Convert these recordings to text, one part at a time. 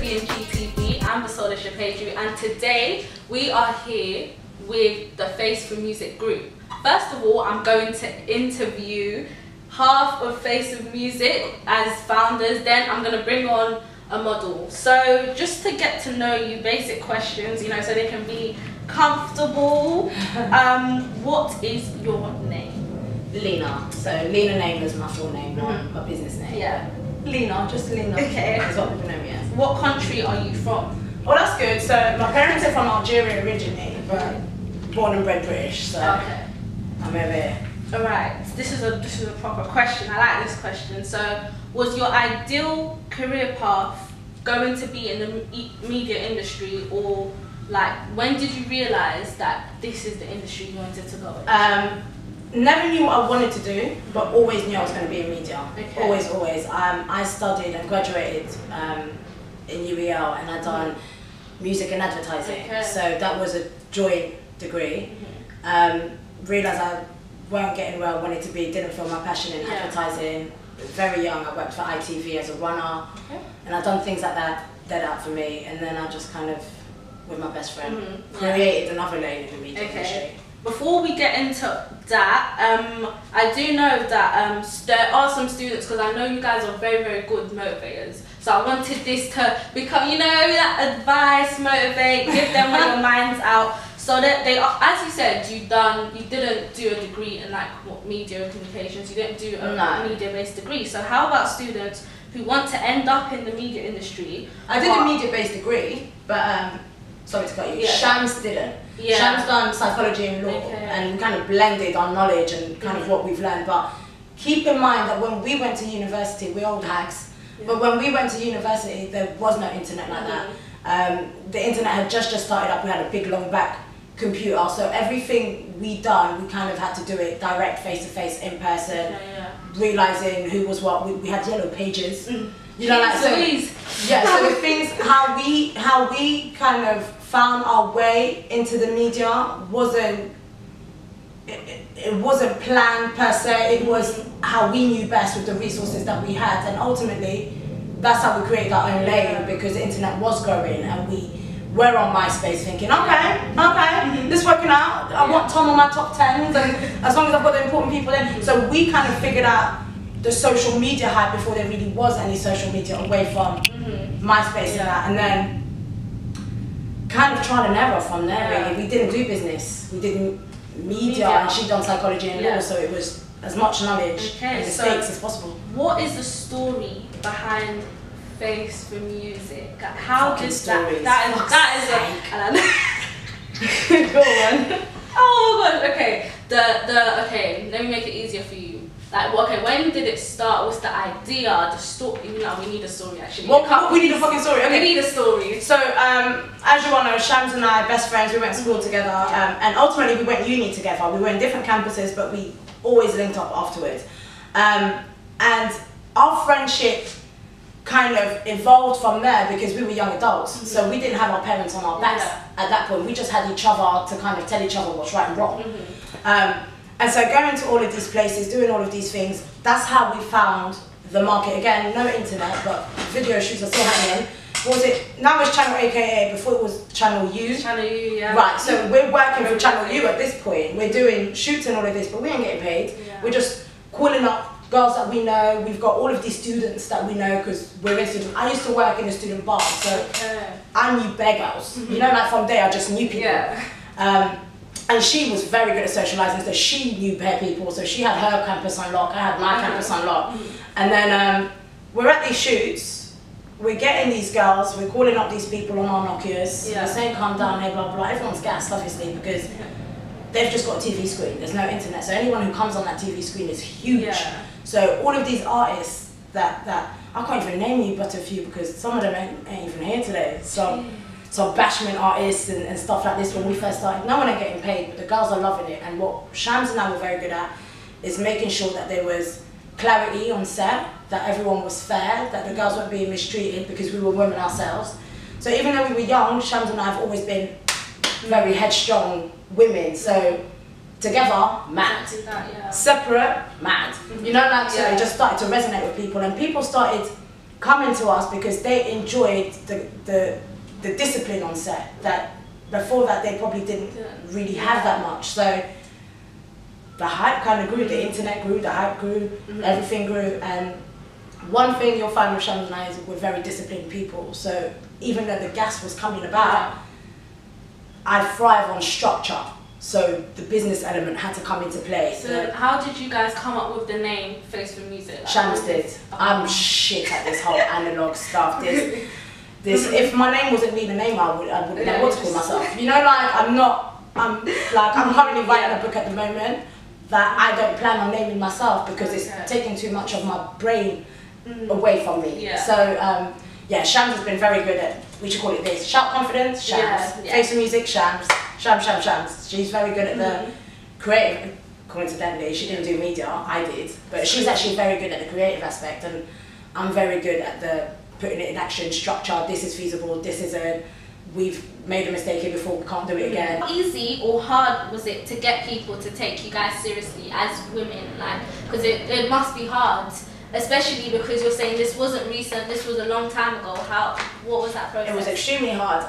B&G TV. I'm Basola Shapedru, and today we are here with the Face for Music group. First of all, I'm going to interview half of Face of Music as founders, then I'm going to bring on a model. So just to get to know you, basic questions, you know, so they can be comfortable. What is your name? Lena. So Lena Name is my full name, not my business name. Yeah. Lena, just Lena. Okay. That's what people know me as. What country are you from? Well, that's good. So my parents are from Algeria originally, but born and bred British. So Okay. I'm over here. All right. This is a proper question. I like this question. So, was your ideal career path going to be in the media industry, or like when did you realize that this is the industry you wanted to go in? Never knew what I wanted to do, but always knew I was going to be in media. Okay. Always. I studied and graduated in UEL, and I'd done music and advertising. Okay. So that was a joint degree. Realised I weren't getting where I wanted to be, didn't feel my passion in advertising. Very young, I worked for ITV as a runner, and I'd done things like that, dead out for me, and then I just kind of, with my best friend, created another lane in the media industry. Before we get into that, I do know that there are some students, because I know you guys are very, very good motivators. So I wanted this to become, you know, that advice, motivate, give them where your mind's out. So that they are, as you said, you didn't do a degree in like media communications. You didn't do a media-based degree. So how about students who want to end up in the media industry? I did a media-based degree, but sorry to cut you. Shams didn't. Shams done psychology and law, and kind of blended our knowledge and kind of what we've learned. But keep in mind that when we went to university, we're old hags. But when we went to university, there was no internet like that. The internet had just started up. We had a big long back computer, so everything we done, we kind of had to do it direct, face to face, in person, realizing who was what. We had yellow pages, you know, like so. So the things how we kind of found our way into the media wasn't planned per se. It was how we knew best with the resources that we had, and ultimately that's how we created our own lane, because the internet was growing and we were on MySpace thinking, okay, this is working out. I want Tom on my top 10s, and as long as I've got the important people in. So we kind of figured out the social media hype before there really was any social media away from MySpace and that, and then kind of trial and error from there. Really, we didn't do business, we did media, and she'd done psychology and law, so it was as much knowledge and mistakes as possible. What is the story behind Face for Music? How did that is a go on. Oh my god. Okay. Okay. Let me make it easier for you. Like, okay, when did it start? What's the idea? The story? You know, we need a story actually. We need a fucking story. Okay. We need a story. So, as you all know, Shams and I, best friends, we went to school together, and ultimately we went uni together. We were in different campuses, but we always linked up afterwards. And our friendship kind of evolved from there because we were young adults, so we didn't have our parents on our backs at that point. We just had each other to kind of tell each other what's right and wrong. And so going to all of these places, doing all of these things, that's how we found the market. Again, no internet, but video shoots are still happening. What was it? Now it's Channel AKA, before it was Channel U. Channel U, yeah. Right, so we're working for Channel U at this point. We're doing shoots and all of this, but we ain't getting paid. We're just calling up girls that we know. We've got all of these students that we know because we're in student. I used to work in a student bar, so I knew bare girls. You know, like from there I just knew people. And she was very good at socialising, so she knew bare people. So she had her campus on lock, I had my campus on lock. And then we're at these shoots, we're getting these girls, we're calling up these people on our Nokias. We're saying calm down, hey, blah, blah. Everyone's gassed, obviously, because they've just got a TV screen, there's no internet. So anyone who comes on that TV screen is huge. So all of these artists that I can't even name you but a few, because some of them ain't even here today. Some bashment artists and stuff like this. When we first started, no one ain't getting paid, but the girls are loving it. And what Shams and I were very good at is making sure that there was clarity on set, that everyone was fair, that the girls weren't being mistreated, because we were women ourselves. So even though we were young, Shams and I have always been very headstrong women. So together, mad. Separate, mad. You know, like, so it just started to resonate with people, and people started coming to us because they enjoyed the discipline on set, that before that they probably didn't really have that much. So the hype kind of grew, the internet grew, the hype grew, everything grew. And one thing you'll find with Shams and I is we're very disciplined people. So even though the gas was coming about, I thrive on structure. So the business element had to come into play. So how did you guys come up with the name Face for Music? Like, Shams did. I'm shit at this whole analog stuff. This if my name wasn't Nina Naima, I wouldn't know what to call myself. You know, like I'm currently writing a book at the moment that I don't plan on naming myself because it's taking too much of my brain away from me. Yeah. So yeah, Shams has been very good at, we should call it this, shout confidence, Shams, Face for Music, Shams, Shams. She's very good at the creative, coincidentally, she didn't do media, I did, but she's actually very good at the creative aspect, and I'm very good at the putting it in action, structure, this is feasible, this isn't, we've made a mistake here before, we can't do it again. How easy or hard was it to get people to take you guys seriously as women? Like, because it must be hard, especially because you're saying this wasn't recent, this was a long time ago. What was that process? It was extremely hard.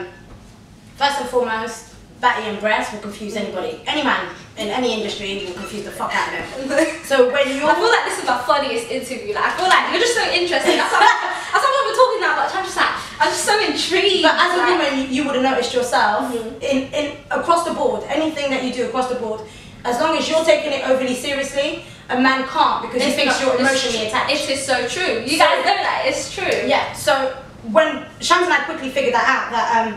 First and foremost, Batty and breasts will confuse anybody. Any man in any industry will confuse the fuck out of them. So when you, I feel like this is my funniest interview. Like, I feel like you're just so interesting. That's why we're talking that much. I'm just so intrigued. But as a woman, you would have noticed yourself in across the board, anything that you do across the board, as long as you're taking it overly seriously, a man can't because he thinks you're emotionally attached. It is so true. You guys know that, it's true. Yeah, so when Shams and I quickly figured that out, that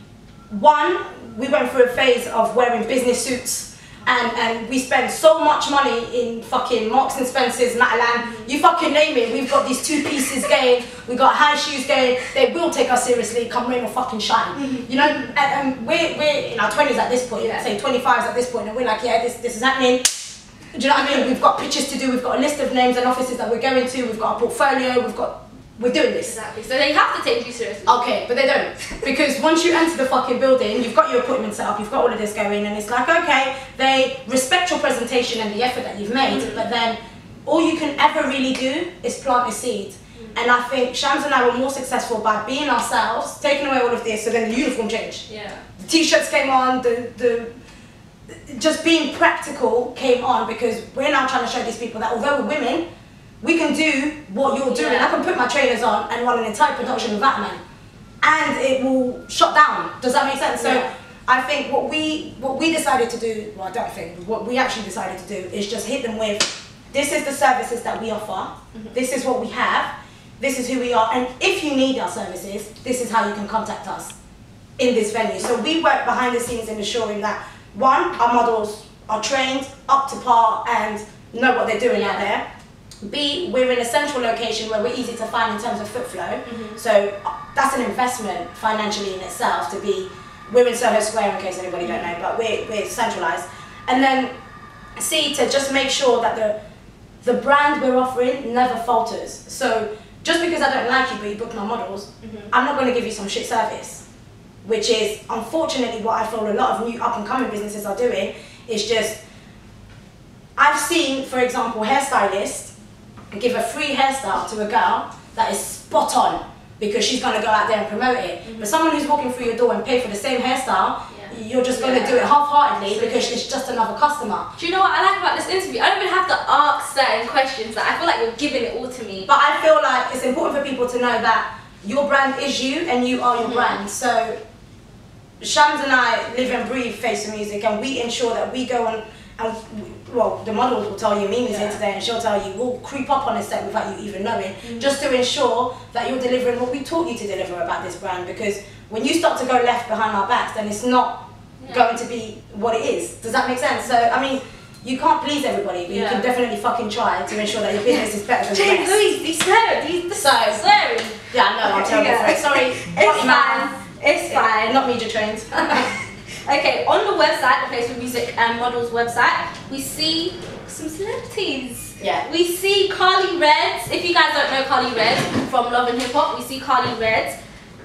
one, we went through a phase of wearing business suits and we spend so much money in fucking Marks and Spencer's, Matalan, you fucking name it, we've got these two pieces going, we've got high shoes going, they will take us seriously, come rain or fucking shine. You know, and we're in our 20s at this point, say 25s at this point, and we're like, yeah, this is happening. Do you know what I mean? We've got pictures to do, we've got a list of names and offices that we're going to, we've got a portfolio, we're doing this. Exactly, so they have to take you seriously. Okay, but they don't. Because once you enter the fucking building, you've got your appointment set up, you've got all of this going, and it's like, okay, they respect your presentation and the effort that you've made, but then all you can ever really do is plant a seed. And I think Shams and I were more successful by being ourselves, taking away all of this, so then the uniform changed. Yeah. The t-shirts came on, just being practical came on, because we're now trying to show these people that although we're women, we can do what you're doing. I can put my trainers on and run an entire production without a man, and it will shut down. Does that make sense? So I think what we decided to do, well, I don't think, what we actually decided to do is just hit them with, this is the services that we offer, this is what we have, this is who we are, and if you need our services, this is how you can contact us in this venue. So we work behind the scenes in ensuring that, one, our models are trained up to par and know what they're doing out there. B, we're in a central location where we're easy to find in terms of foot flow. So that's an investment financially in itself to be, we're in Soho Square in case anybody don't know, but we're centralised. And then C, to just make sure that the brand we're offering never falters. So just because I don't like you but you book my models, I'm not going to give you some shit service. Which is unfortunately what I feel a lot of new up and coming businesses are doing. Is just, I've seen, for example, hairstylists give a free hairstyle to a girl that is spot on because she's going to go out there and promote it. But someone who's walking through your door and pay for the same hairstyle, you're just going to do it half-heartedly because it's just another customer. Do you know what I like about this interview? I don't even have to ask certain questions. Like, I feel like you're giving it all to me. But I feel like it's important for people to know that your brand is you and you are your brand. So Shams and I live and breathe Face for Music, and we ensure that we go on, and well, the models will tell you, Mimi's here today, and she'll tell you, we'll creep up on a set without you even knowing, just to ensure that you're delivering what we taught you to deliver about this brand. Because when you start to go left behind our backs, then it's not going to be what it is. Does that make sense? So, I mean, you can't please everybody, but you can definitely fucking try to ensure that your business is better than the rest. He's slurry. Yeah, I know, I'm terrible for it. Sorry. It's fine. It's fine. Not media trained. Okay, on the website, the Face for Music and Models website, we see some celebrities. Yeah. We see Carly Reds. If you guys don't know Carly Reds from Love and Hip Hop, we see Carly Reds.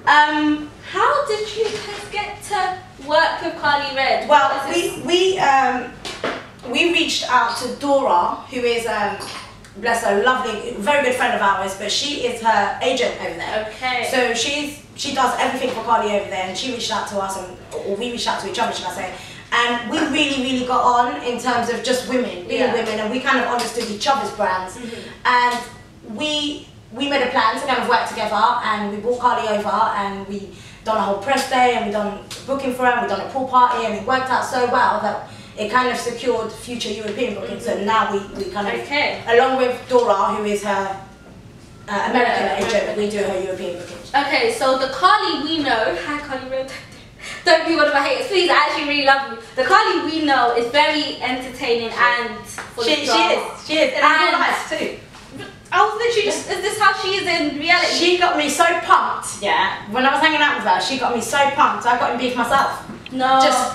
How did you guys get to work with Carly Red? Well, we reached out to Dora, who is bless her, lovely, very good friend of ours, but she is her agent over there. Okay. So she does everything for Carly over there, and she reached out to us, or we reached out to each other, should I say. And we really got on in terms of just women, being women, and we kind of understood each other's brands. And we made a plan to kind of work together, and we brought Carly over, and we done a whole press day, and we done booking for her, and we done a pool party, and it worked out so well that it kind of secured future European bookings. So now we kind of, along with Dora, who is her American agent, we do her European bookings. Okay, so the Carly we know, hi Carly Red. Don't be one of my haters, please. I actually really love you. The Carly we know is very entertaining and full of drama. She is, and in real life too. I was literally just, is this how she is in reality? She got me so pumped, yeah. When I was hanging out with her, she got me so pumped. I got in beef myself. No. Just.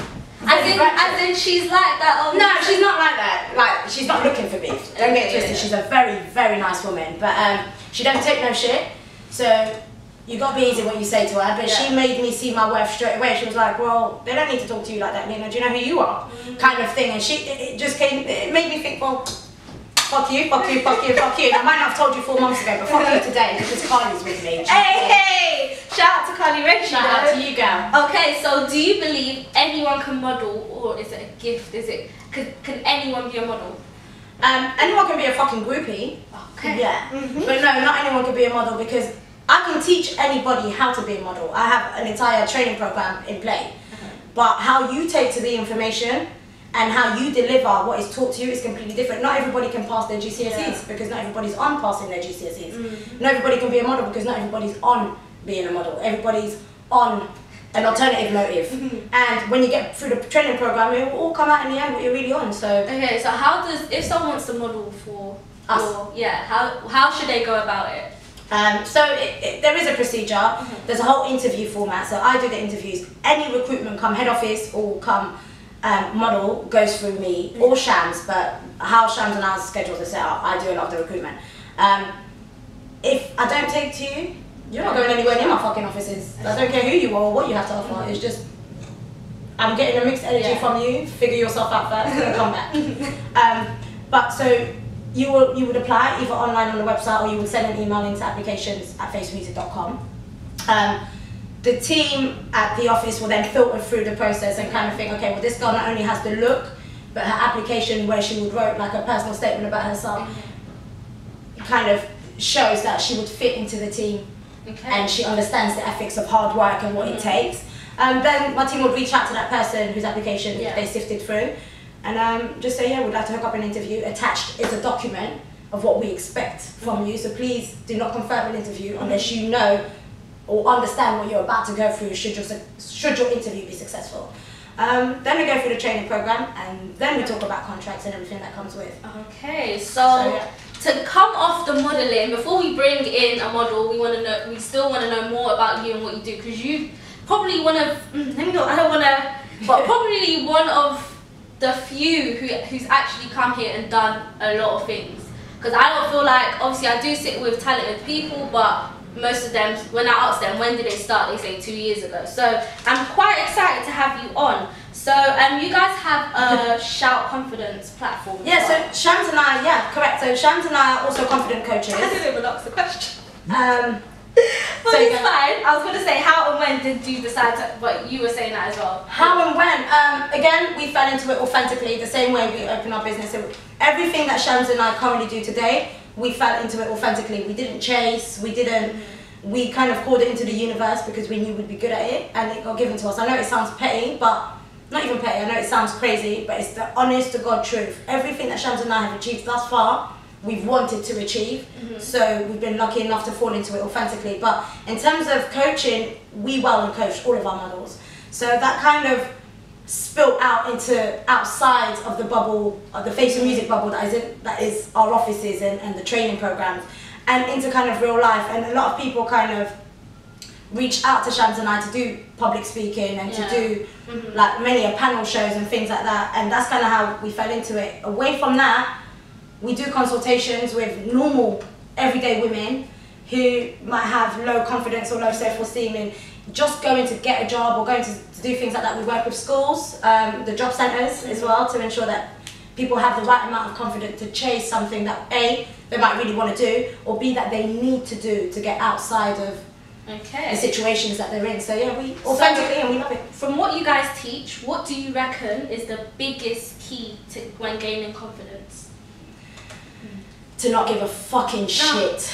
As in she's like that. No, she's not like that. Like, she's not looking for beef. Don't get it twisted. She's a very nice woman, but she don't take no shit. So you got to be easy what you say to her. But she made me see my worth straight away. She was like, well, they don't need to talk to you like that, Lena. Do you know who you are? Kind of thing. And it just came. It made me think, well, fuck you. And I might not have told you 4 months ago, but fuck you today because Carly's with me. Hey! Shout out to Carly Red. Shout out to you, girl. Okay, so do you believe anyone can model, or is it a gift? Can anyone be a model? Anyone can be a fucking groupie. Okay. Yeah. But no, not anyone can be a model, because I can teach anybody how to be a model. I have an entire training program in play. But how you take to the information and how you deliver what is taught to you is completely different. Not everybody can pass their GCSEs because not everybody's on passing their GCSEs. Not everybody can be a model because not everybody's on being a model. Everybody's on an alternative motive. And when you get through the training program, it will all come out in the end what you're really on. So okay, so how does, if someone wants to model for us, how should they go about it? So there is a procedure. There's a whole interview format. So I do the interviews. Any recruitment come head office or come model goes through me, or Shams, but how Shams and our schedules are set up, I do a lot of the recruitment. If I don't take to you, you're not going anywhere near my fucking offices. I don't care who you are or what you have to offer. It's just, I'm getting a mixed energy from you. Figure yourself out first and come back. But so you would apply either online on the website, or you would send an email into applications@facemusic.com. The team at the office will then filter through the process and kind of think, okay, well, this girl not only has the look, but her application where she would write like a personal statement about herself kind of shows that she would fit into the team, and she understands the ethics of hard work and what it takes. Then my team would reach out to that person whose application they sifted through, and just say, yeah, we'd like to hook up an interview. Attached is a document of what we expect from you, so please do not confirm an interview unless you know or understand what you're about to go through should your interview be successful. Then we go through the training program, and then we talk about contracts and everything that comes with. Okay, so to come off the modelling, before we bring in a model, we still want to know more about you and what you do, because you probably probably one of the few who's actually come here and done a lot of things. Because I don't feel like, obviously I do sit with talented people, but most of them, when I ask them when did they start, they say 2 years ago. So I'm quite excited to have you on. So you guys have a Shout Confidence platform. Yeah, so Shams and I, correct. So Shams and I are also confident coaches. I didn't even ask the question. So it's fine. I was going to say, how and when did you decide to, but you were saying that as well. How and when? Again, we fell into it authentically, the same way we open our business. So everything that Shams and I currently do today, we fell into it authentically. We didn't chase, we kind of called it into the universe because we knew we'd be good at it, and it got given to us. I know it sounds petty, but not even petty, I know it sounds crazy, but it's the honest to God truth. Everything that Shams and I have achieved thus far, we've wanted to achieve. So we've been lucky enough to fall into it authentically. But in terms of coaching, we well and coach all of our models. So that kind of spilt out into outside of the bubble, the Face and Music bubble that is our offices and the training programs, and into kind of real life. And a lot of people kind of reach out to Shams and I to do public speaking and to do like many panel shows and things like that, and that's kind of how we fell into it. Away from that, we do consultations with normal everyday women who might have low confidence or low self-esteem and just going to get a job or going to do things like that. We work with schools, the job centres as well, to ensure that people have the right amount of confidence to chase something that A, they might really want to do, or B, that they need to do to get outside of the situations that they're in. So yeah, we authentically and we love it. From what you guys teach, what do you reckon is the biggest key to when gaining confidence? To not give a fucking shit.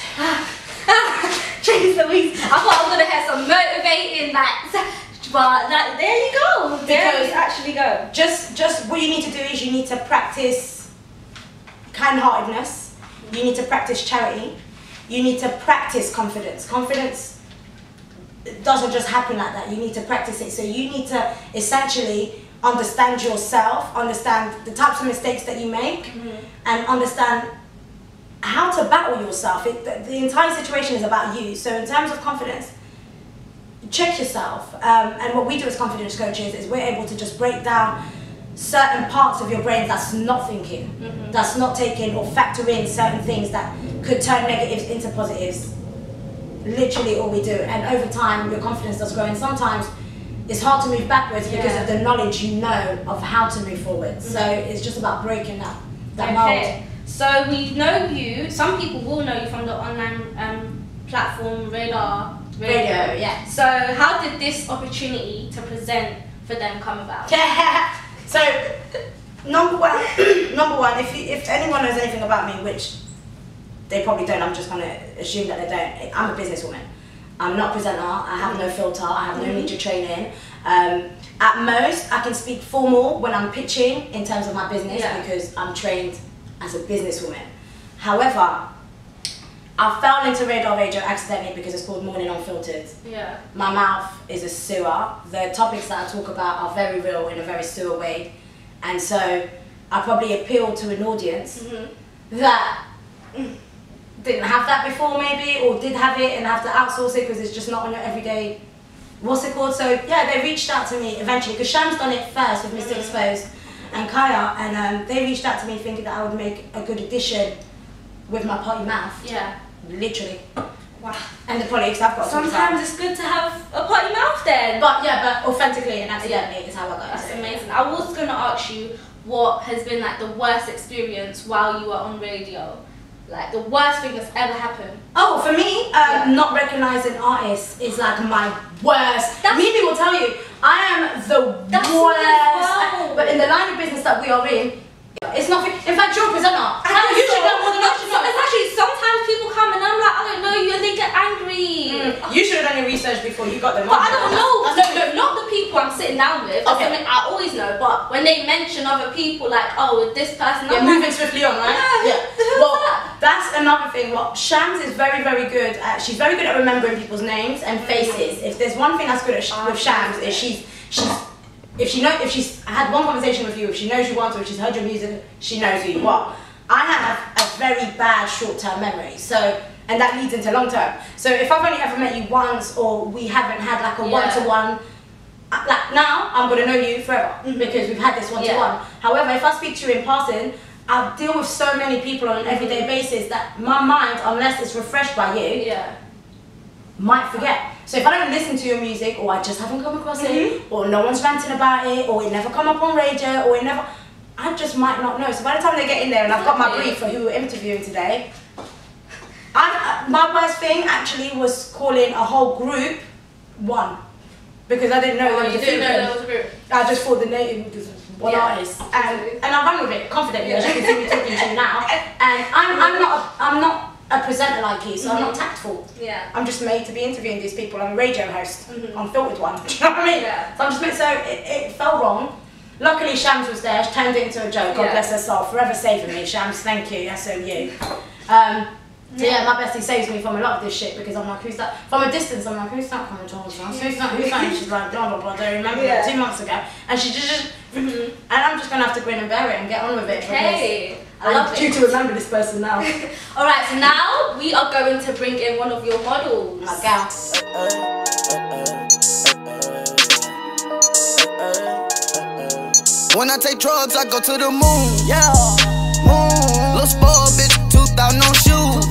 Jeez Louise, I thought I was gonna have some motivating but there you go. There you actually go. Just what you need to do is you need to practice kind-heartedness. You need to practice charity. You need to practice confidence. Confidence doesn't just happen like that. You need to practice it. So you need to essentially understand yourself, understand the types of mistakes that you make, and understand how to battle yourself. The entire situation is about you. So in terms of confidence, check yourself. And what we do as confidence coaches is we're able to just break down certain parts of your brain that's not thinking, that's not taking or factor in certain things that could turn negatives into positives. Literally all we do. And over time, your confidence does grow. And sometimes it's hard to move backwards because of the knowledge you know of how to move forward. So it's just about breaking that mold. So we know you, some people will know you from the online platform Radar Radio. Yeah. So how did this opportunity to present for them come about? So number one, if anyone knows anything about me, which they probably don't, I'm just going to assume that they don't. I'm a businesswoman. I'm not a presenter. I have no filter. I have no media training. At most, I can speak formal when I'm pitching in terms of my business because I'm trained as a businesswoman. However, I fell into Radar Radio accidentally because it's called Morning Unfiltered. Yeah. My mouth is a sewer. The topics that I talk about are very real in a very sewer way. And so I probably appealed to an audience that didn't have that before maybe, or did have it and have to outsource it because it's just not on your everyday, what's it called? So yeah, they reached out to me eventually because Sham's done it first with Mr. Exposed and Kaya, and they reached out to me thinking that I would make a good addition with my potty mouth. Yeah. Literally. Wow. And the potty, because I've got sometimes it's good to have a potty mouth then. But yeah, but authentically and accidentally is how I got That's into it. amazing. I was going to ask you what has been like the worst experience while you were on radio. Like the worst thing that's ever happened. Oh, for me, not recognizing artists is like my worst. Mimi will tell you, I am the worst. But in the line of business that we are in, it's nothing. In fact, you're a presenter. You should know more than I should know. Actually, sometimes people come and I'm like, I don't know you, and they get angry. You should have done your research before you got them. But I don't know. No, not the people I'm sitting down with. That's something I always know. But when they mention other people, like, oh, with this person, I'm moving swiftly on, right? Yeah. Well, that's another thing. What Shams is very, very good at. She's very good at remembering people's names and faces. If there's one thing that's good at with Shams is if she's had one conversation with you, if she knows you want to, if she's heard your music, she knows who you are. I have a very bad short-term memory, and that leads into long-term. So if I've only ever met you once, or we haven't had like a one-to-one, like now I'm gonna know you forever because we've had this one-to-one. However, if I speak to you in passing, I deal with so many people on an everyday basis that my mind, unless it's refreshed by you, might forget. So if I don't listen to your music, or I just haven't come across it, or no one's ranting about it, or it never come up on radio, or it never, I just might not know. So by the time they get in there and I've got my brief for who we're interviewing today, my worst thing actually was calling a whole group one, because I didn't know there was a group. I just thought the name was one artist, and I run with it confidently, as you can see me talking to you now. And I'm not a presenter like you, so I'm not tactful. Yeah. I'm just made to be interviewing these people. I'm a radio host, unfiltered one. Do you know what I mean? Yeah. So I'm just made, so it felt wrong. Luckily, Shams was there. She turned it into a joke. God bless her soul. Forever saving me, Shams. Thank you. That's so you. So yeah, my bestie saves me from a lot of this shit because I'm like, who's that? From a distance, I'm like, who's that coming towards us? Who's that? And she's like, blah, blah, blah. I don't remember that 2 months ago. And she just, and I'm just going to have to grin and bear it and get on with it. Okay. I love due to remember this person now. Alright, so now we are going to bring in one of your models. My gal. When I take drugs, I go to the moon. Yeah, moon. Little spoiled bitch, 2,000 no shoes.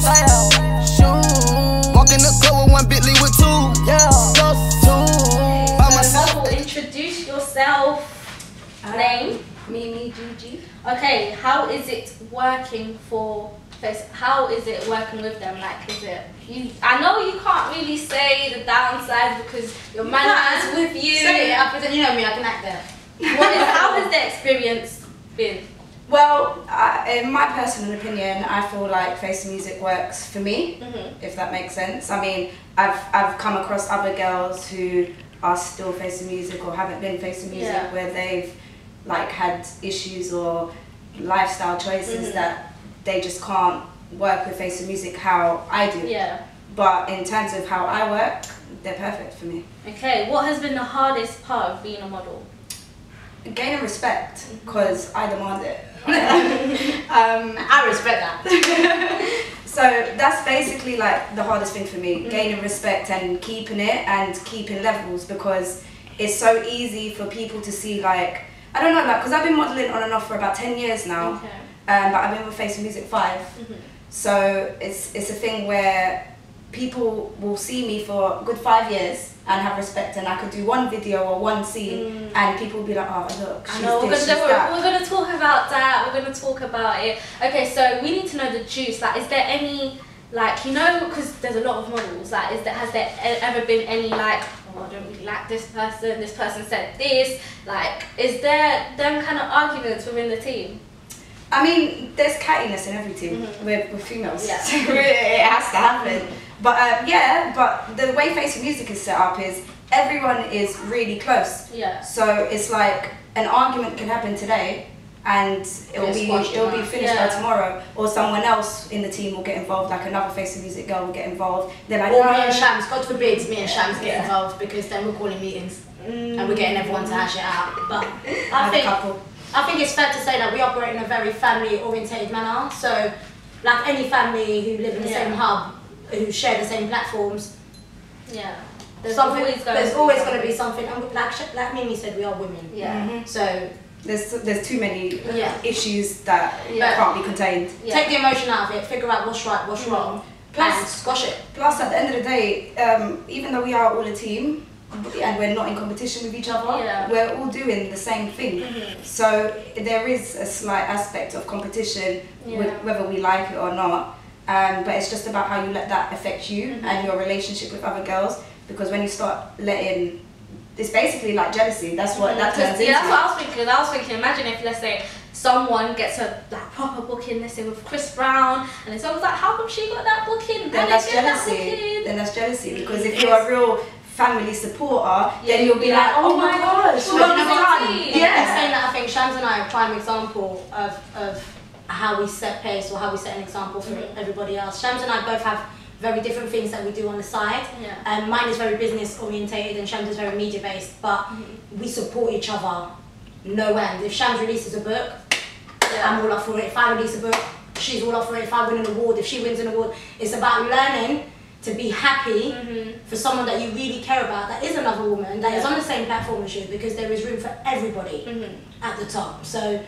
Walk in the club with one Bentley with two. Yeah, two. By myself. Introduce yourself. Name. Mimi, Gigi. Okay, how is it working for Face? How is it working with them? Like, is it you? I know you can't really say the downside because your manager's with you. Say it, you know me, I can act there. How has the experience been? Well, in my personal opinion, I feel like Face the Music works for me, if that makes sense. I mean, I've come across other girls who are still Face the Music or haven't been Face the Music where they've like had issues or lifestyle choices that they just can't work with Face the Music how I do. Yeah. But in terms of how I work, they're perfect for me. Okay, what has been the hardest part of being a model? Gaining respect, because I demand it. I respect that. So that's basically like the hardest thing for me, gaining respect and keeping it and keeping levels, because it's so easy for people to see like, I don't know, like, because I've been modelling on and off for about 10 years now, but I've been with Face the Music 5. So it's a thing where people will see me for a good 5 years and have respect, and I could do one video or one scene and people will be like, oh look, she's this, she's that. We're going to talk about that, we're going to talk about it. Okay, so we need to know the juice. Like, is there any, like, you know, because there's a lot of models, like, has there ever been any like, oh, I don't really like this person said this, like, is there them kind of arguments within the team? I mean, there's cattiness in every team with females. Yeah. It has to happen. But yeah, but the way Face the Music is set up is everyone is really close. Yeah. So it's like an argument can happen today and it'll be finished by tomorrow, or someone else in the team will get involved, like another Face the Music girl will get involved. They're like, or me and Shams, God forbid me and Shams get involved, because then we're calling meetings and we're getting everyone to hash it out. But I think it's fair to say that we operate in a very family-orientated manner. So, like any family who live in the same hub, who share the same platforms, there's always going to be something. And like Mimi said, we are women. Yeah. So there's too many issues that can't be contained. Take the emotion out of it. Figure out what's right, what's wrong. And squash it. Plus, at the end of the day, even though we are all a team, and we're not in competition with each other, we're all doing the same thing. So there is a slight aspect of competition, whether we like it or not. But it's just about how you let that affect you and your relationship with other girls. Because when you start letting, it's basically like jealousy. That's what that turns into. Yeah, that's what I was thinking. Imagine if, let's say, someone gets a like proper booking, let's say with Chris Brown, and then someone's like, how come she got that booking? Then that's jealousy. Then that's jealousy, because if you're a real family supporter, then you'll be like, oh my gosh, what have you done? Saying that, I think Shams and I are a prime example of how we set pace, or how we set an example for everybody else. Shams and I both have very different things that we do on the side. Mine is very business orientated and Shams is very media based, but we support each other no end. If Shams releases a book, I'm all up for it. If I release a book, she's all up for it. If I win an award, if she wins an award, it's about learning to be happy for someone that you really care about, that is another woman, that is on the same platform as you, because there is room for everybody at the top. So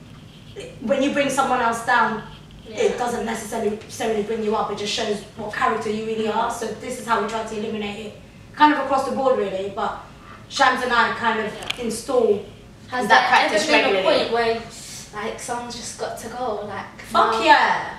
when you bring someone else down, it doesn't necessarily bring you up, it just shows what character you really are. So this is how we try to eliminate it, kind of across the board really, but Shams and I kind of install that practice regularly. Has there ever been a point where like someone's just got to go, like, fuck yeah?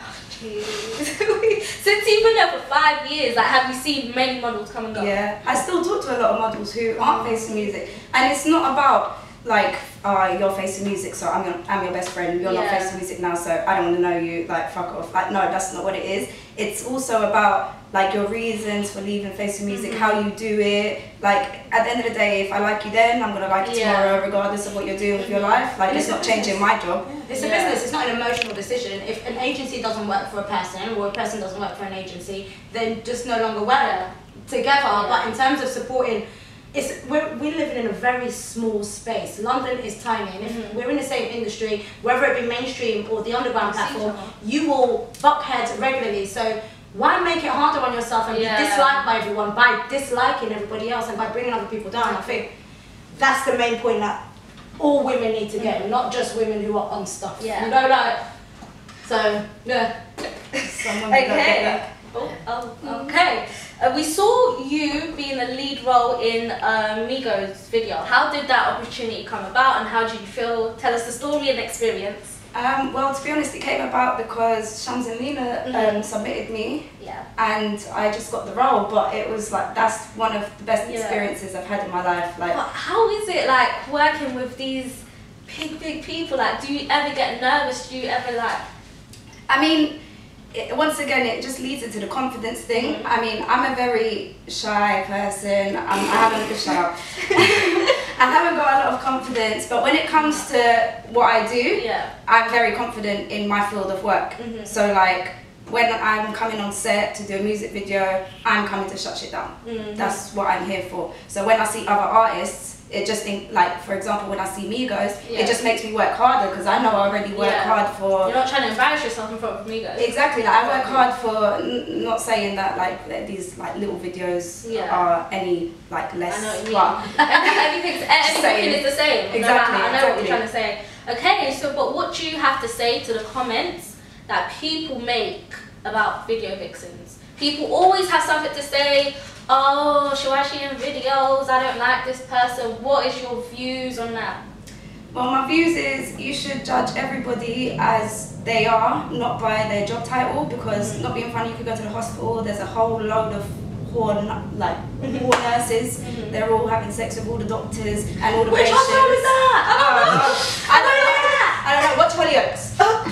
Since you've been there for 5 years, like, have you seen many models come and go? Yeah, I still talk to a lot of models who aren't Face the Music, and it's not about like, you're Face the Music, so I'm your best friend. You're not Face the Music now, so I don't want to know you. Like, fuck off. Like, no, that's not what it is. It's also about like your reasons for leaving Face the Music, how you do it. Like, at the end of the day, if I like you then, I'm gonna like you tomorrow, regardless of what you're doing with your life. Like, it's not changing my job. It's a business. It's not an emotional decision. If an agency doesn't work for a person, or a person doesn't work for an agency, then just no longer work together. But in terms of supporting, we're living in a very small space. London is tiny, and if we're in the same industry, whether it be mainstream or the underground platform, you will butt heads regularly. So why make it harder on yourself and be disliked by everyone by disliking everybody else and by bringing other people down? I think that's the main point that all women need to get, not just women who are on stuff. You know, like, so okay. Okay. We saw you being the lead role in Migos video. How did that opportunity come about and how did you feel? Tell us the story and experience. Well, to be honest, it came about because Shams and Lena submitted me, and I just got the role. But it was like, that's one of the best experiences I've had in my life. Like, but how is it like working with these big people? Like, do you ever get nervous? Do you ever like? I mean, once again, it just leads into the confidence thing. I mean, I'm a very shy person. I haven't shut up. I haven't got a lot of confidence, but when it comes to what I do, I'm very confident in my field of work. So like, when I'm coming on set to do a music video, I'm coming to shut shit down. That's what I'm here for. So when I see other artists, it just, like, for example, when I see Migos, it just makes me work harder because I know I already work hard for... You're not trying to embarrass yourself in front of Migos. Exactly, like, I work hard for, not saying that, like, that these, like, little videos are any, like, less... I know what you mean. Everything is the same. Exactly, I know what you're trying to say. Okay, so, but what do you have to say to the comments that people make about video vixens? People always have something to say. Oh, Shuashi in videos, I don't like this person. What is your views on that? Well, my views is you should judge everybody as they are, not by their job title, because not being funny, you could go to the hospital, there's a whole load of whore nurses, they're all having sex with all the doctors and all the patients. Which hospital is that? I don't know, watch Hollyoaks.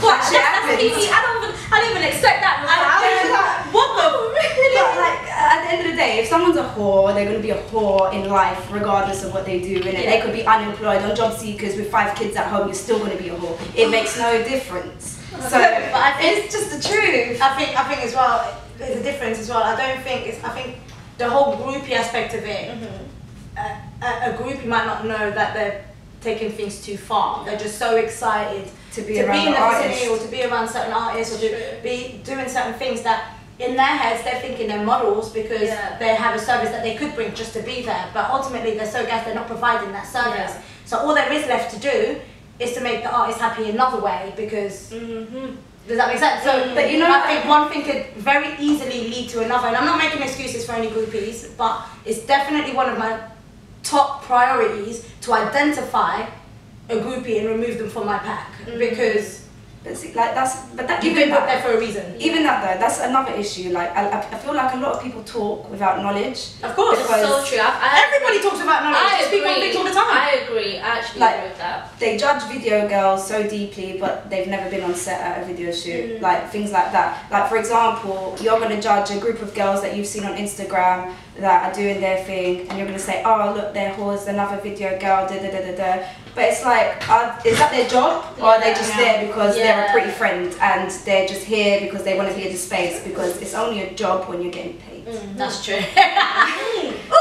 I don't even expect that. What the really? But like, at the end of the day, if someone's a whore, they're going to be a whore in life regardless of what they do. And they could be unemployed, on job seekers with 5 kids at home, you're still going to be a whore. It makes no difference. So, but I think it's just the truth. I think as well, there's a difference as well. I think the whole groupie aspect of it, a groupie might not know that they're taking things too far. They're just so excited to be around in the artists, vicinity, or to be around certain artists, or to be doing certain things that in their heads they're thinking they're models because they have a service that they could bring just to be there. But ultimately they're so gassed they're not providing that service. So all there is left to do is to make the artist happy another way, because does that make sense? So, but you know, I think one thing could very easily lead to another, and I'm not making excuses for any groupies, but it's definitely one of my top priorities to identify a groupie and remove them from my pack, because but see, like you've been put there for a reason. Even that though, that's another issue. Like I feel like a lot of people talk without knowledge. Of course, it's so true. Everybody talks without knowledge. People think all the time. I agree. I actually agree with that. They judge video girls so deeply, but they've never been on set at a video shoot. Like things like that. Like for example, you're gonna judge a group of girls that you've seen on Instagram that are doing their thing, and you're gonna say, oh look, they're whores, another video girl, da da da da da. But it's like, is that their job, or are they just there because they're a pretty friend and they're just here because they want to be in the space? Because it's only a job when you're getting paid. That's true. Ooh,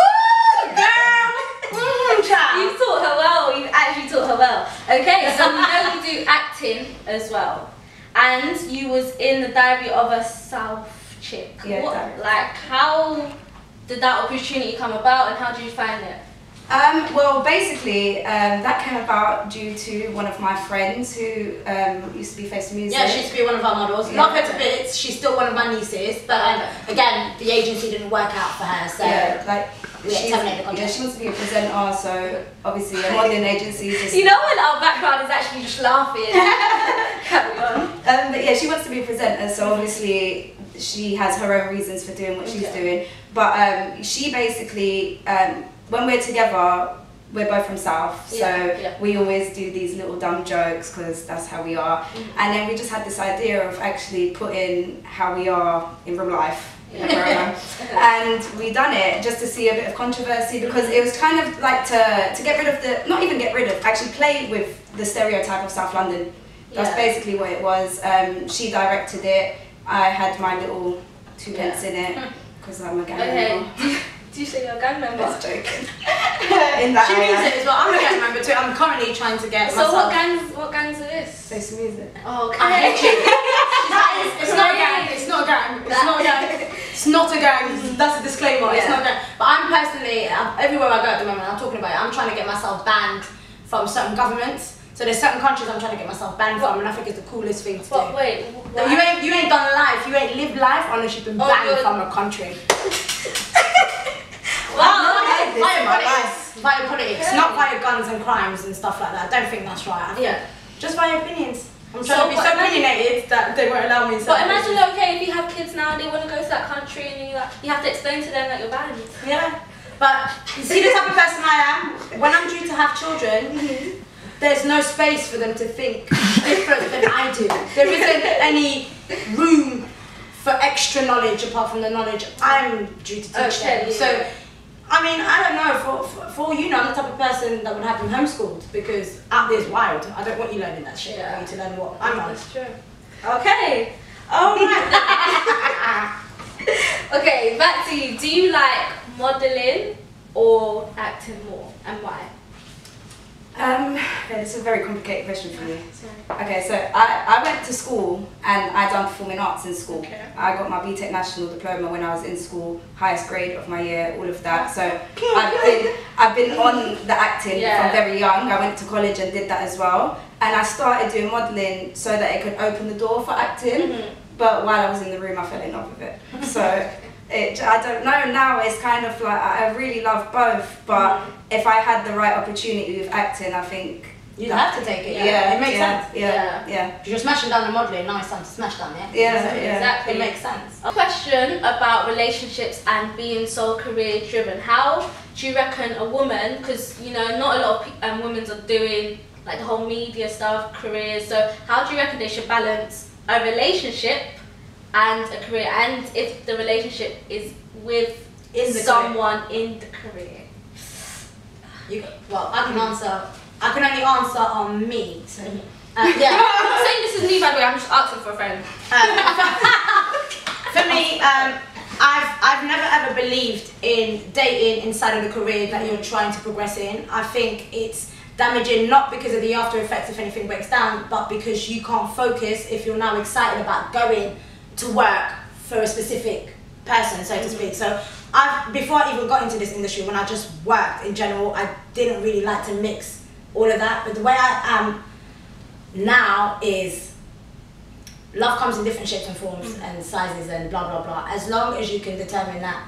girl! You taught her well. You actually taught her well. Okay, so we know you do acting as well, and you was in the Diary of a South Chick. Yeah, like, how did that opportunity come about, and how did you find it? Well, basically, that came about due to one of my friends who used to be Face to Music. Yeah, she used to be one of our models. Love her to bits. She's still one of my nieces, but again, the agency didn't work out for her, so she wants to be a presenter. So obviously, a modelling agency just. You know when our background is actually just laughing. Carry on. But yeah, she wants to be a presenter, so obviously she has her own reasons for doing what she's doing. But she basically. When we're together, we're both from South, so we always do these little dumb jokes because that's how we are. And then we just had this idea of actually putting how we are in real life. And we done it just to see a bit of controversy, because it was kind of like to get rid of the, not even get rid of, actually play with the stereotype of South London. That's basically what it was. She directed it, I had my little 2 pence in it, because I'm a gang member. Do you say you're a gang member? I was joking. In that she means it as well. I'm a gang member too. I'm currently trying to get myself. So what gangs are this? Face to Music. Oh, okay. I hate you. It's not a gang. It's not a gang. It's not a gang. It's not a gang. That's a disclaimer. It's not a gang. But I'm personally, everywhere I go at the moment, I'm talking about it, I'm trying to get myself banned from certain governments. So there's certain countries I'm trying to get myself banned from, and I think it's the coolest thing to do. But wait, No, you ain't done life. You ain't lived life unless you've been banned from a country. Via politics, not via guns and crimes and stuff like that. I don't think that's right. Just via opinions. I'm trying to be so opinionated that they won't allow me to. But imagine, okay, if you have kids now and they want to go to that country and you have to explain to them that you're banned. Yeah. But you see the type of person I am, when I'm due to have children, there's no space for them to think different than I do. There isn't any room for extra knowledge apart from the knowledge I'm due to teach them. So, I mean, I don't know, for you know, I'm the type of person that would have them homeschooled because out there's wild. I don't want you learning that shit. I want you to learn what I'm on. That's true. Okay. Alright. Okay, back to you. Do you like modelling or acting more, and why? Okay, this is a very complicated question for me. Okay, so I went to school and I done performing arts in school. Okay. I got my BTEC National Diploma when I was in school, highest grade of my year, all of that. So I've been on the acting from very young. I went to college and did that as well. And I started doing modelling so that it could open the door for acting. But while I was in the room, I fell in love with it. So I don't know now, it's kind of like, I really love both, but if I had the right opportunity with acting, I think you'd have to take it. Yeah, it makes sense. Yeah. You're smashing down the modelling, now it's time to smash down it. Exactly. It makes sense. A question about relationships and being so career driven. How do you reckon a woman, because you know not a lot of women are doing like the whole media stuff, careers, so how do you reckon they should balance a relationship and a career, and if the relationship is with someone in the career? Well, I can answer. I can only answer on me. So, yeah, I'm not saying this is me by the way. I'm just asking for a friend. For me, I've never ever believed in dating inside of the career that you're trying to progress in. I think it's damaging not because of the after effects if anything breaks down, but because you can't focus if you're now excited about going to work for a specific person, so to speak. So before I even got into this industry, when I just worked in general, I didn't really like to mix all of that. But the way I am now is love comes in different shapes and forms and sizes and blah blah blah. As long as you can determine that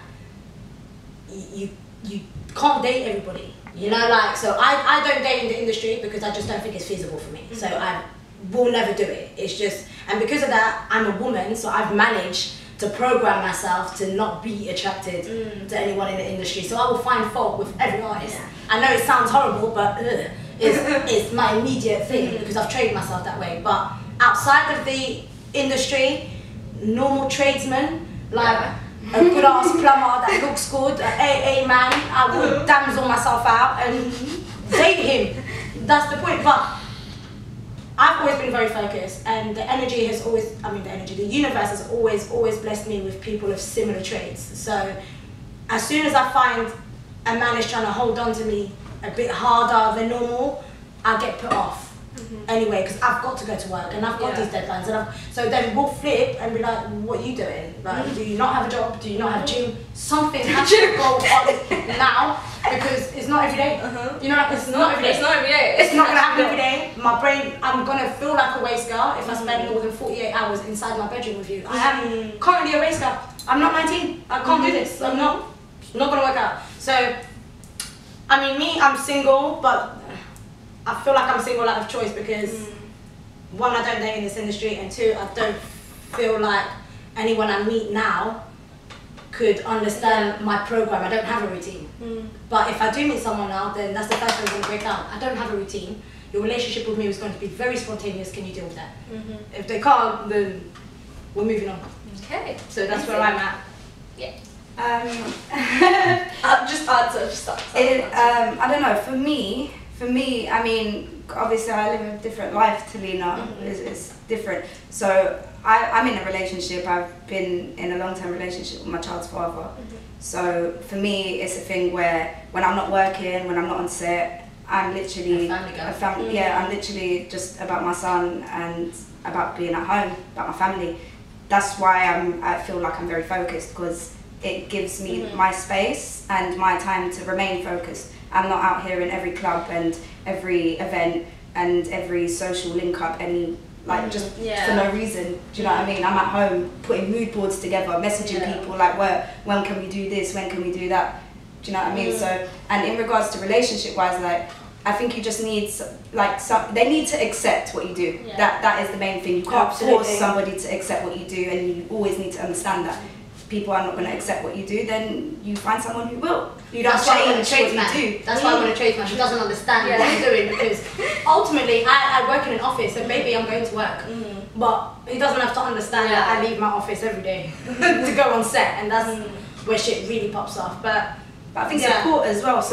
you can't date everybody, you know, like, so I don't date in the industry because I just don't think it's feasible for me. So I will never do it. It's just, and because of that, I'm a woman, so I've managed to program myself to not be attracted to anyone in the industry. So I will find fault with every artist. I know it sounds horrible, but it's my immediate thing because I've trained myself that way. But outside of the industry, normal tradesmen, like a good ass plumber that looks good, an AA man, I will damsel myself out and date him. That's the point. But I've always been very focused, and the energy has always, the universe has always blessed me with people of similar traits. So as soon as I find a man is trying to hold on to me a bit harder than normal, I get put off anyway, because I've got to go to work and I've got these deadlines. And so then we'll flip and be like, what are you doing? Like, do you not have a job? Do you not have a gym? Something has to go on now, because it's not every day. You know, it's not every day. It's not every day. It's not going to happen every day. My brain, I'm going to feel like a waste girl if I spend more than 48 hours inside my bedroom with you. I am currently a race girl. I'm not 19. I can't do this. I'm not going to work out. So, I'm single, but I feel like I'm single out of choice because one, I don't date in this industry, and two, I don't feel like anyone I meet now could understand my program. I don't have a routine. But if I do meet someone now, then that's the first thing I'm going to break down. I don't have a routine. Your relationship with me is going to be very spontaneous. Can you deal with that? If they can't, then we're moving on. Okay. So that's where I'm at. Yeah. Just answer. I don't know. For me, obviously I live a different life to Lena. It's different. So I'm in a relationship. I've been in a long-term relationship with my child's father. So for me, it's a thing where when I'm not working, when I'm not on set, I'm literally a family. I'm literally just about my son and about being at home, about my family. That's why I feel like I'm very focused, because it gives me my space and my time to remain focused. I'm not out here in every club and every event and every social link up any like just for no reason. Do you know what I mean? I'm at home putting mood boards together, messaging people like, when can we do this? When can we do that? Do you know what I mean? So, and in regards to relationship wise, like, I think you just need like they need to accept what you do. That is the main thing. You can't force somebody to accept what you do, and you always need to understand that. People are not going to accept what you do, then you find someone who will. You don't change what you do. That's why I want a tradesman. She doesn't understand what I'm doing, because ultimately I work in an office and maybe I'm going to work, but he doesn't have to understand that I leave my office every day to go on set, and that's where shit really pops off. But I think support as well.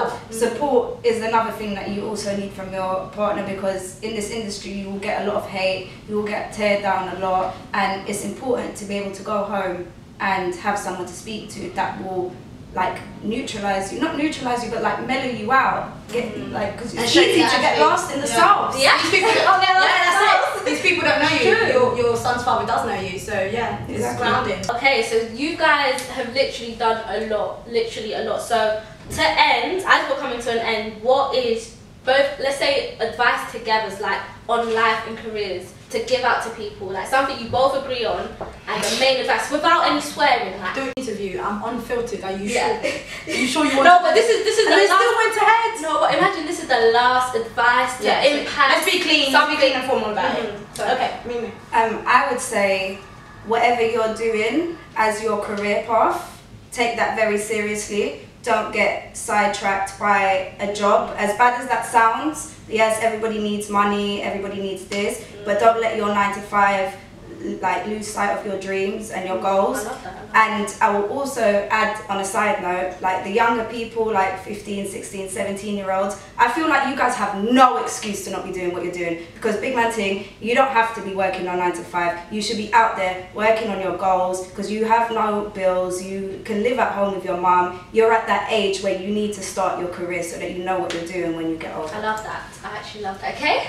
Support is another thing that you also need from your partner, because in this industry you will get a lot of hate, you will get teared down a lot, and it's important to be able to go home and have someone to speak to that will like neutralize you, not neutralize you, but like mellow you out. Like, because it's easy to get lost in the sauce. Yeah, these people, that's it. These people don't know you. Your son's father does know you, so it's grounding. Okay, so you guys have literally done a lot, literally a lot. So to end, as we're coming to an end, what is both, let's say, advice together, like on life and careers, to give out to people, like something you both agree on, and the main advice without any swearing? Like, do an interview. I'm unfiltered. Are you sure? Are you sure you want? No, but this is the last. Still went ahead. No, but imagine this is the last advice to impact. Let's be clean. Something Clean and formal about it. So, okay, Mimi. I would say whatever you're doing as your career path, take that very seriously. Don't get sidetracked by a job. As bad as that sounds, yes, everybody needs money, everybody needs this, but don't let your 9 to 5 like lose sight of your dreams and your goals. I love that. And I will also add on a side note, like the younger people, like 15, 16, 17-year-olds, I feel like you guys have no excuse to not be doing what you're doing, because big man thing, you don't have to be working on 9 to 5. You should be out there working on your goals, because you have no bills, you can live at home with your mom. You're at that age where you need to start your career so that you know what you're doing when you get older. I love that. I actually love that. Okay?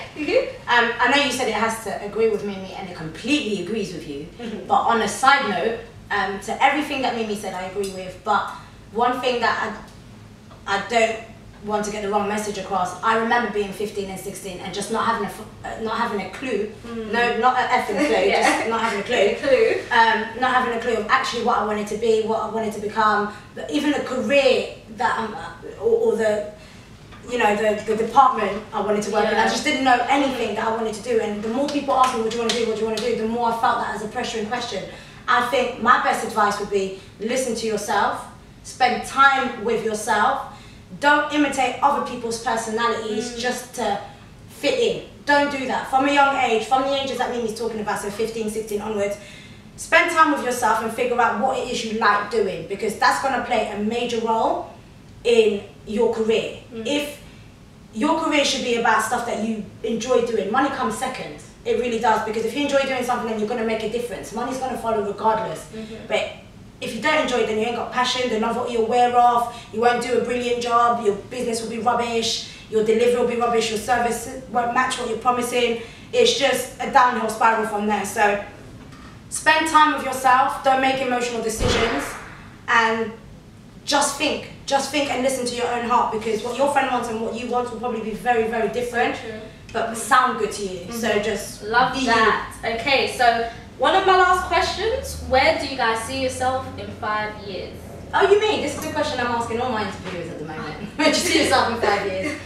I know you said it has to agree with Mimi, and it completely agrees with you. But on a side note, to everything that Mimi said, I agree with. But one thing that I don't want to get the wrong message across. I remember being 15 and 16 and just not having a clue. No, not an effing clue. Just not having a clue. Not having a clue of actually what I wanted to be, what I wanted to become, but even the career that or the, you know, the department I wanted to work in. I just didn't know anything that I wanted to do. And the more people asked me, what do you want to do, what do you want to do, the more I felt that as a pressuring question. I think my best advice would be listen to yourself, spend time with yourself. Don't imitate other people's personalities just to fit in. Don't do that. From a young age, from the ages that Mimi's talking about, so 15, 16 onwards, spend time with yourself and figure out what it is you like doing, because that's going to play a major role in your career. If your career should be about stuff that you enjoy doing, money comes second. It really does, because if you enjoy doing something, then you're going to make a difference. Money's going to follow regardless. But if you don't enjoy it, then you ain't got passion, they're not what you're aware of, you won't do a brilliant job, your business will be rubbish, your delivery will be rubbish, your service won't match what you're promising. It's just a downhill spiral from there. So spend time with yourself, don't make emotional decisions, and just think and listen to your own heart, because what your friend wants and what you want will probably be very, very different, but sound good to you. So just love that. Okay, so one of my last questions, where do you guys see yourself in 5 years? Oh, you mean? This is the question I'm asking all my interviewers at the moment. Where do you see yourself in 5 years?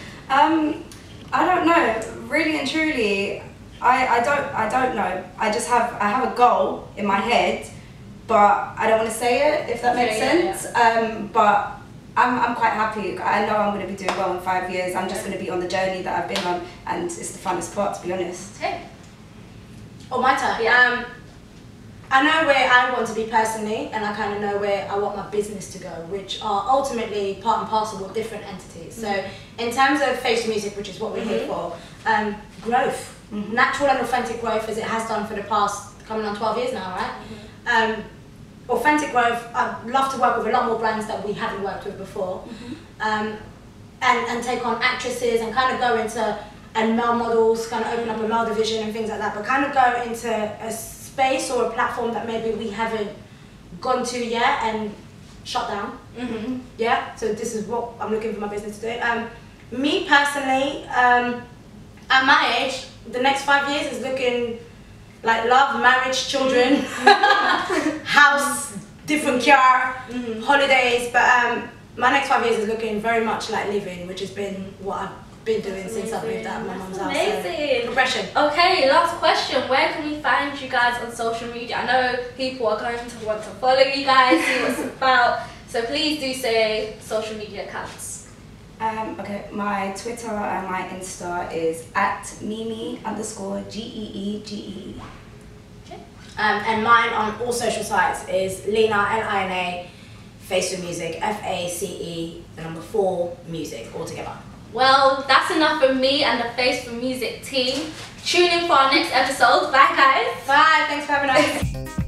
I don't know. Really and truly, I don't know. I have a goal in my head, but I don't want to say it, if that makes sense. But I'm quite happy. I know I'm going to be doing well in 5 years. I'm just going to be on the journey that I've been on, and it's the funnest part, to be honest. Okay. Oh, my turn. Yeah. I know where I want to be personally, and I kind of know where I want my business to go, which are ultimately part and parcel with different entities. So in terms of Face Music, which is what we're here for, growth, natural and authentic growth, as it has done for the past, coming on 12 years now, right? Authentic growth, I'd love to work with a lot more brands that we haven't worked with before, and take on actresses and kind of go into, and male models, kind of open up a male division and things like that, but kind of go into a space or a platform that maybe we haven't gone to yet and shut down. Yeah, so this is what I'm looking for my business to do. Me personally, I at my age, the next 5 years is looking like love, marriage, children, house, different car, holidays. But my next 5 years is looking very much like living, which has been what I've been doing since I moved out of my mum's house. Amazing. So, progression. Okay, last question. Where can we find you guys on social media? I know people are going to want to follow you guys, see what's about. So please do say social media accounts. Okay, my Twitter and my Insta is @Mimi_GEEGEE. And mine on all social sites is Lina, Lina, Face for Music, FACE, the number 4 music altogether. Well, that's enough from me and the Face for Music team. Tune in for our next episode. Bye, guys. Bye, thanks for having us.